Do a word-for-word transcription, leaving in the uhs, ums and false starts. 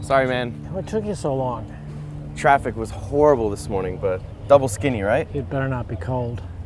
Sorry, man. What took you so long? Traffic was horrible this morning, but double skinny, right? It better not be cold.